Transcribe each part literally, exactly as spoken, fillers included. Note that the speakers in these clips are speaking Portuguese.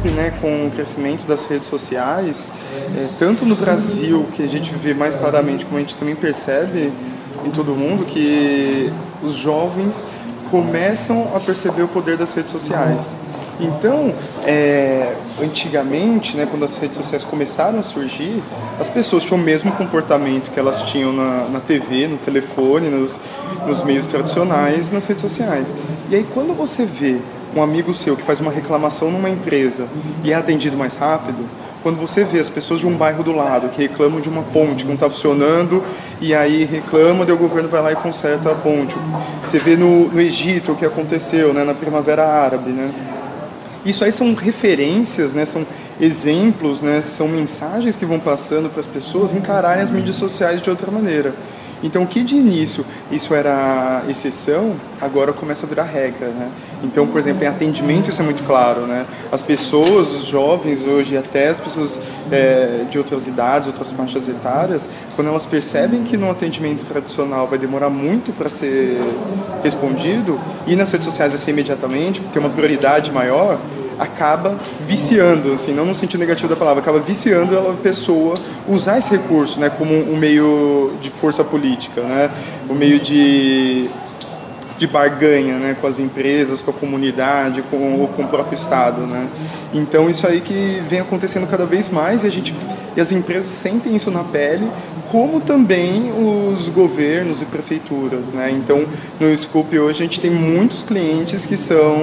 percebe, né, com o crescimento das redes sociais, é, tanto no Brasil, que a gente vê mais claramente, como a gente também percebe em todo mundo, que os jovens começam a perceber o poder das redes sociais. Então, é, antigamente, né, quando as redes sociais começaram a surgir, as pessoas tinham o mesmo comportamento que elas tinham na, na T V, no telefone, nos, nos meios tradicionais, nas redes sociais. E aí, quando você vê um amigo seu que faz uma reclamação numa empresa e é atendido mais rápido, quando você vê as pessoas de um bairro do lado que reclamam de uma ponte que não está funcionando e aí reclamam, daí o governo vai lá e conserta a ponte. Você vê no, no Egito o que aconteceu, né, na Primavera Árabe, né? Isso aí são referências, né, são exemplos, né, são mensagens que vão passando para as pessoas encararem as mídias sociais de outra maneira. Então, o que de início isso era exceção, agora começa a virar regra, né? Então, por exemplo, em atendimento isso é muito claro, né? As pessoas, os jovens hoje, até as pessoas é, de outras idades, outras faixas etárias, quando elas percebem que no atendimento tradicional vai demorar muito para ser respondido, e nas redes sociais vai ser imediatamente, porque é uma prioridade maior, acaba viciando, assim, não no sentido negativo da palavra, acaba viciando a pessoa usar esse recurso, né, como um meio de força política, né, um meio de, de barganha, né, com as empresas, com a comunidade, com, ou com o próprio Estado, né. Então isso aí que vem acontecendo cada vez mais e, a gente, e as empresas sentem isso na pele, como também os governos e prefeituras, né. Então no Scoop hoje a gente tem muitos clientes que são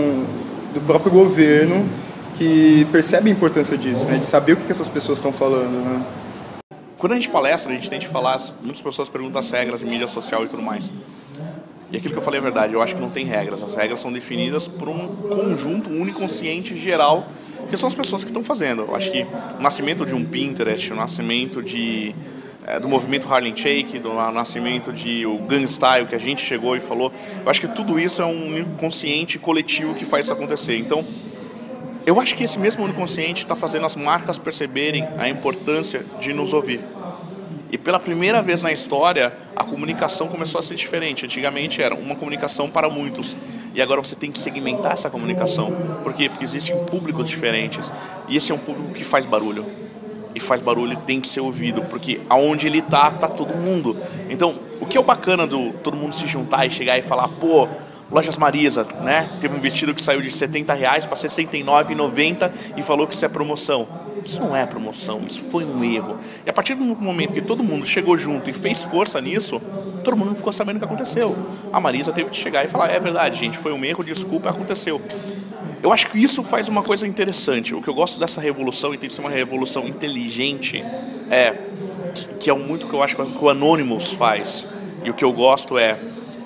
do próprio governo, que percebe a importância disso, né? De saber o que essas pessoas estão falando, né? Quando a gente palestra, a gente tenta falar, muitas pessoas perguntam as regras em mídia social e tudo mais. E aquilo que eu falei é verdade, eu acho que não tem regras. As regras são definidas por um conjunto uniconsciente geral, que são as pessoas que estão fazendo. Eu acho que o nascimento de um Pinterest, o nascimento de... É, do movimento Harlem Shake, do nascimento de o Gang Style, que a gente chegou e falou, eu acho que tudo isso é um inconsciente coletivo que faz isso acontecer. Então, eu acho que esse mesmo inconsciente está fazendo as marcas perceberem a importância de nos ouvir. E pela primeira vez na história, a comunicação começou a ser diferente. Antigamente era uma comunicação para muitos. E agora você tem que segmentar essa comunicação. Por quê? Porque existem públicos diferentes. E esse é um público que faz barulho. E faz barulho, tem que ser ouvido, porque aonde ele tá, tá todo mundo. Então, o que é o bacana do todo mundo se juntar e chegar e falar, pô, Lojas Marisa, né? Teve um vestido que saiu de setenta reais para sessenta e nove reais e noventa centavos e falou que isso é promoção. Isso não é promoção, isso foi um erro. E a partir do momento que todo mundo chegou junto e fez força nisso, todo mundo ficou sabendo o que aconteceu. A Marisa teve que chegar e falar, é verdade, gente, foi um erro, desculpa, aconteceu. Eu acho que isso faz uma coisa interessante. O que eu gosto dessa revolução, e tem que ser uma revolução inteligente, é que é muito o que eu acho que o Anonymous faz. E o que eu gosto é,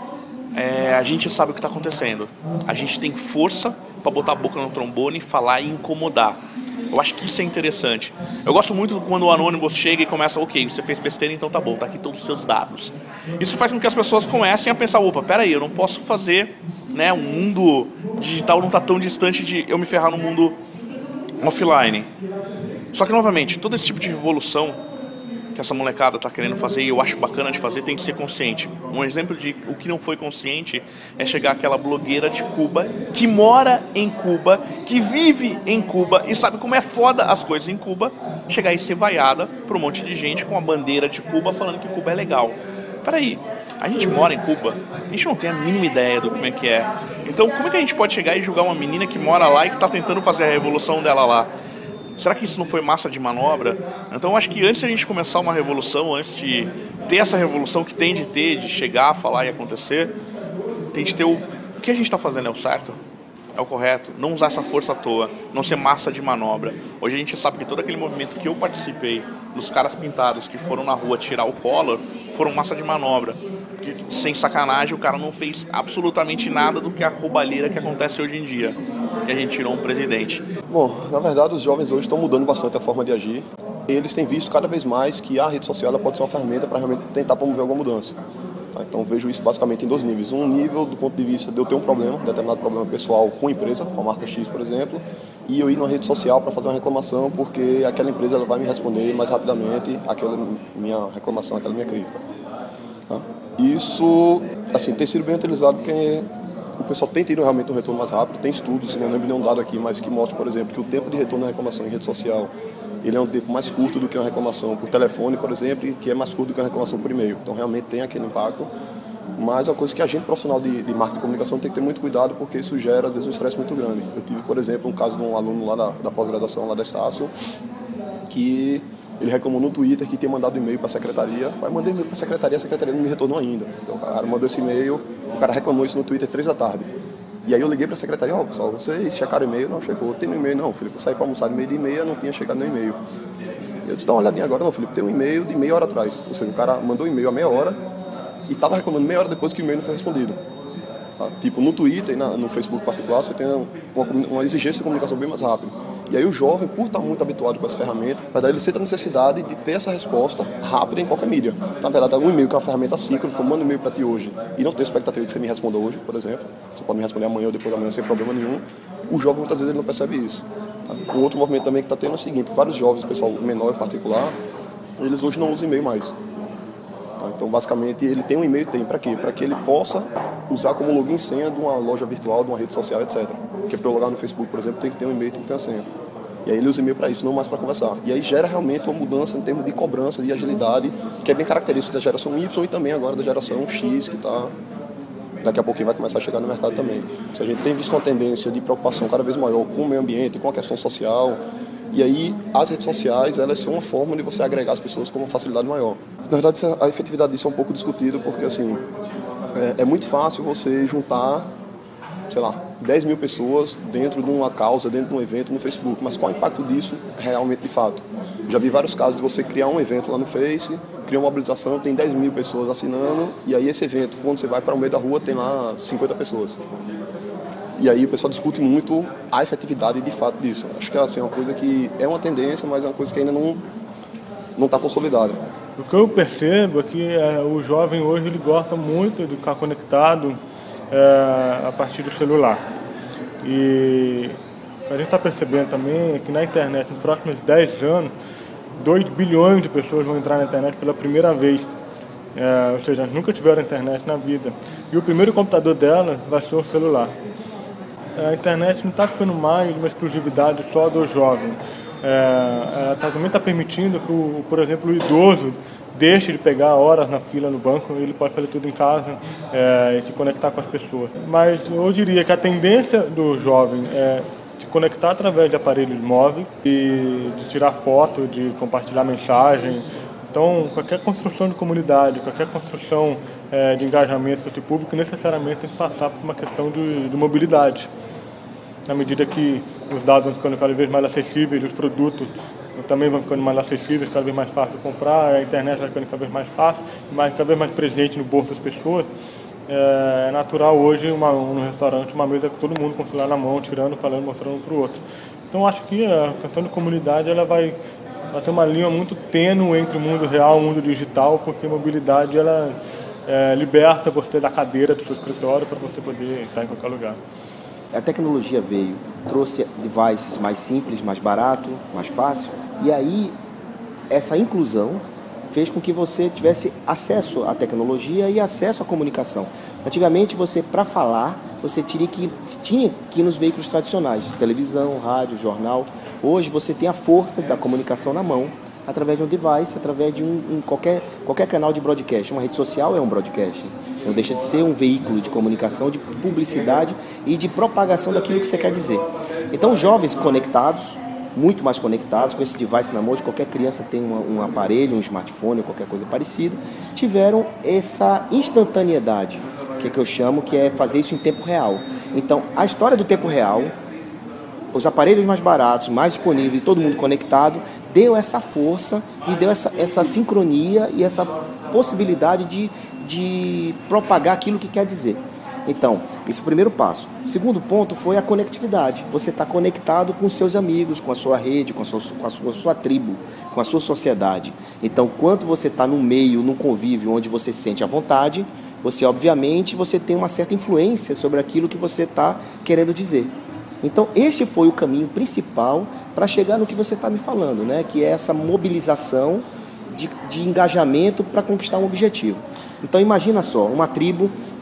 é a gente sabe o que está acontecendo. A gente tem força para botar a boca no trombone, falar e incomodar. Eu acho que isso é interessante. Eu gosto muito quando o Anonymous chega e começa, ok, você fez besteira, então tá bom, tá aqui todos os seus dados. Isso faz com que as pessoas comecem a pensar, opa, peraí, eu não posso fazer, né, um mundo digital não tá tão distante de eu me ferrar no mundo offline. Só que, novamente, todo esse tipo de revolução que essa molecada tá querendo fazer, e eu acho bacana de fazer, tem que ser consciente. Um exemplo de o que não foi consciente é chegar aquela blogueira de Cuba, que mora em Cuba, que vive em Cuba e sabe como é foda as coisas em Cuba, chegar e ser vaiada por um monte de gente com a bandeira de Cuba falando que Cuba é legal. Peraí, a gente mora em Cuba, a gente não tem a mínima ideia do como é que é. Então, como é que a gente pode chegar e julgar uma menina que mora lá e que tá tentando fazer a revolução dela lá? Será que isso não foi massa de manobra? Então, eu acho que antes de a gente começar uma revolução, antes de ter essa revolução que tem de ter, de chegar, falar e acontecer, tem de ter o... O que a gente está fazendo é o certo? É o correto? Não usar essa força à toa, não ser massa de manobra. Hoje a gente sabe que todo aquele movimento que eu participei, dos caras pintados que foram na rua tirar o Collor, foram massa de manobra. Porque, sem sacanagem, o cara não fez absolutamente nada do que a roubalheira que acontece hoje em dia. E a gente tirou um presidente. Bom, na verdade os jovens hoje estão mudando bastante a forma de agir. Eles têm visto cada vez mais que a rede social ela pode ser uma ferramenta para realmente tentar promover alguma mudança. Tá? Então vejo isso basicamente em dois níveis. Um nível do ponto de vista de eu ter um problema, um determinado problema pessoal com a empresa, com a marca X, por exemplo, e eu ir numa rede social para fazer uma reclamação porque aquela empresa ela vai me responder mais rapidamente aquela minha reclamação, aquela minha crítica. Tá? Isso assim, tem sido bem utilizado porque o pessoal tem tido realmente um retorno mais rápido. Tem estudos, não lembro nenhum dado aqui, mas que mostram, por exemplo, que o tempo de retorno da reclamação em rede social ele é um tempo mais curto do que uma reclamação por telefone, por exemplo, e que é mais curto do que uma reclamação por e-mail. Então, realmente tem aquele impacto. Mas é uma coisa que a gente, profissional de, de marketing e comunicação, tem que ter muito cuidado, porque isso gera, às vezes, um estresse muito grande. Eu tive, por exemplo, um caso de um aluno lá da, da pós-graduação, lá da Estácio, que ele reclamou no Twitter que tinha mandado e-mail para a secretaria. Mas mandei e-mail para a secretaria, a secretaria não me retornou ainda. Então, o cara mandou esse e-mail, o cara reclamou isso no Twitter três da tarde. E aí eu liguei para a secretaria, ó, oh, pessoal, vocês checaram o e-mail? Não, chegou. Tem no e-mail? Não, Felipe, eu saí para almoçar de meio e meia, não tinha chegado no e-mail. Eu disse, dá uma olhadinha agora. Não, Felipe, tem um e-mail de meia hora atrás. Ou seja, o cara mandou um e-mail há meia hora e estava reclamando meia hora depois que o e-mail não foi respondido. Tá? Tipo, no Twitter e na, no Facebook particular, você tem uma, uma exigência de comunicação bem mais rápida. E aí o jovem, por estar muito habituado com essa ferramenta, vai dar ele sente a necessidade de ter essa resposta rápida em qualquer mídia. Na verdade, um e-mail que é uma ferramenta síncrona, eu mando um e-mail para ti hoje e não tenho expectativa de que você me responda hoje, por exemplo. Você pode me responder amanhã ou depois da manhã sem problema nenhum. O jovem, muitas vezes, ele não percebe isso. Tá? O outro movimento também que está tendo é o seguinte, vários jovens, pessoal menor em particular, eles hoje não usam e-mail mais. Tá? Então, basicamente, ele tem um e-mail, tem para quê? Para que ele possa usar como login e senha de uma loja virtual, de uma rede social, etcétera. Porque para eu logar no Facebook, por exemplo, tem que ter um e-mail, tem que ter uma senha. E aí ele usa e-mail para isso, não mais para conversar. E aí gera realmente uma mudança em termos de cobrança, de agilidade, que é bem característica da geração Y e também agora da geração X, que está daqui a pouquinho vai começar a chegar no mercado também. Se a gente tem visto uma tendência de preocupação cada vez maior com o meio ambiente, com a questão social, e aí as redes sociais, elas são uma forma de você agregar as pessoas com uma facilidade maior. Na verdade, a efetividade disso é um pouco discutida, porque assim, é, é muito fácil você juntar, sei lá, dez mil pessoas dentro de uma causa, dentro de um evento no Facebook, mas qual é o impacto disso realmente de fato? Já vi vários casos de você criar um evento lá no Face, criar uma mobilização, tem dez mil pessoas assinando, e aí esse evento, quando você vai para o meio da rua, tem lá cinquenta pessoas. E aí o pessoal discute muito a efetividade de fato disso. Acho que assim, é uma coisa que é uma tendência, mas é uma coisa que ainda não não está consolidada. O que eu percebo é que é, o jovem hoje ele gosta muito de ficar conectado é, a partir do celular. E a gente está percebendo também é que na internet, nos próximos dez anos, dois bilhões de pessoas vão entrar na internet pela primeira vez. É, ou seja, nunca tiveram internet na vida. E o primeiro computador dela vai ser o celular. A internet não está ficando mais uma exclusividade só do jovem. É, ela tá, também está permitindo que, o, por exemplo, o idoso deixe de pegar horas na fila no banco, ele pode fazer tudo em casa é, e se conectar com as pessoas. Mas eu diria que a tendência do jovem é se conectar através de aparelhos móveis e de tirar foto, de compartilhar mensagem. Então, qualquer construção de comunidade, qualquer construção é, de engajamento com esse público, necessariamente tem que passar por uma questão de, de mobilidade. Na medida que os dados vão ficando cada vez mais acessíveis, os produtos também vão ficando mais acessíveis, cada vez mais fácil de comprar, a internet vai ficando cada vez mais fácil, mais, cada vez mais presente no bolso das pessoas. É natural hoje, uma, no restaurante, uma mesa com todo mundo com o celular na mão, tirando, falando, mostrando um para o outro. Então, acho que a questão de comunidade ela vai, vai ter uma linha muito tênue entre o mundo real e o mundo digital, porque a mobilidade ela é, liberta você da cadeira do seu escritório para você poder estar em qualquer lugar. A tecnologia veio, trouxe devices mais simples, mais barato, mais fácil, e aí essa inclusão fez com que você tivesse acesso à tecnologia e acesso à comunicação. Antigamente, você, para falar, você tinha que, tinha que ir nos veículos tradicionais, televisão, rádio, jornal. Hoje, você tem a força da comunicação na mão, através de um device, através de um, um, qualquer, qualquer canal de broadcast. Uma rede social é um broadcast. Não deixa de ser um veículo de comunicação, de publicidade e de propagação daquilo que você quer dizer. Então, jovens conectados, muito mais conectados, com esse device na mão, de qualquer criança tem um, um aparelho, um smartphone, qualquer coisa parecida, tiveram essa instantaneidade, que, é que eu chamo, que é fazer isso em tempo real. Então, a história do tempo real, os aparelhos mais baratos, mais disponíveis, todo mundo conectado, deu essa força e deu essa, essa sincronia e essa possibilidade de, de propagar aquilo que quer dizer. Então, esse é o primeiro passo. O segundo ponto foi a conectividade. Você está conectado com seus amigos, com a sua rede, com a sua, com a sua, com a sua tribo, com a sua sociedade. Então, quando você está num meio, num convívio onde você se sente à vontade, você, obviamente, você tem uma certa influência sobre aquilo que você está querendo dizer. Então, este foi o caminho principal para chegar no que você está me falando, né? Que é essa mobilização de, de engajamento para conquistar um objetivo. Então, imagina só, uma tribo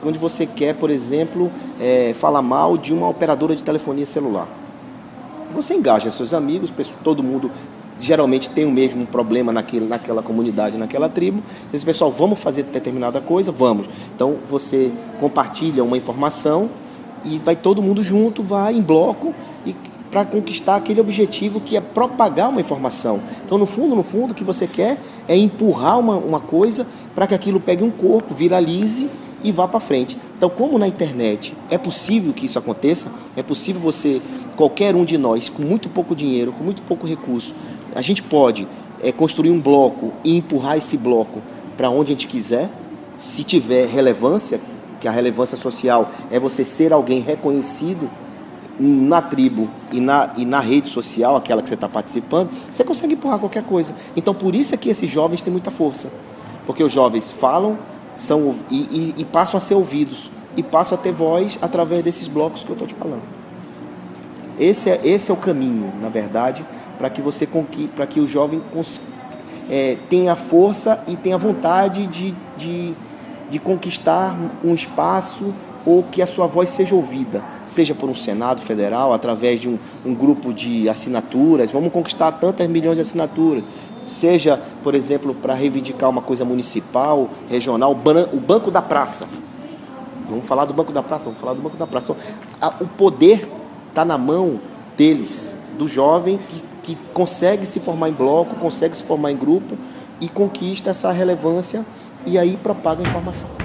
onde você quer, por exemplo, é, falar mal de uma operadora de telefonia celular. Você engaja seus amigos, todo mundo geralmente tem o mesmo problema naquele, naquela comunidade, naquela tribo. Esse pessoal, vamos fazer determinada coisa? Vamos. Então você compartilha uma informação e vai todo mundo junto, vai em bloco e para conquistar aquele objetivo que é propagar uma informação. Então, no fundo, no fundo, o que você quer é empurrar uma, uma coisa para que aquilo pegue um corpo, viralize e vá para frente. Então, como na internet é possível que isso aconteça, é possível você, qualquer um de nós, com muito pouco dinheiro, com muito pouco recurso, a gente pode é, construir um bloco e empurrar esse bloco para onde a gente quiser, se tiver relevância, que a relevância social é você ser alguém reconhecido na tribo e na, e na rede social, aquela que você está participando, você consegue empurrar qualquer coisa. Então, por isso é que esses jovens têm muita força, porque os jovens falam são, e, e, e passam a ser ouvidos, e passam a ter voz através desses blocos que eu estou te falando. Esse é, esse é o caminho, na verdade, para que você para que o jovem cons, é, tenha força e tenha vontade de, de, de conquistar um espaço ou que a sua voz seja ouvida, seja por um Senado Federal, através de um, um grupo de assinaturas, vamos conquistar tantas milhões de assinaturas, seja, por exemplo, para reivindicar uma coisa municipal, regional, o Banco da Praça. Vamos falar do Banco da Praça, vamos falar do Banco da Praça. Então, a, o poder está na mão deles, do jovem que, que consegue se formar em bloco, consegue se formar em grupo e conquista essa relevância e aí propaga a informação.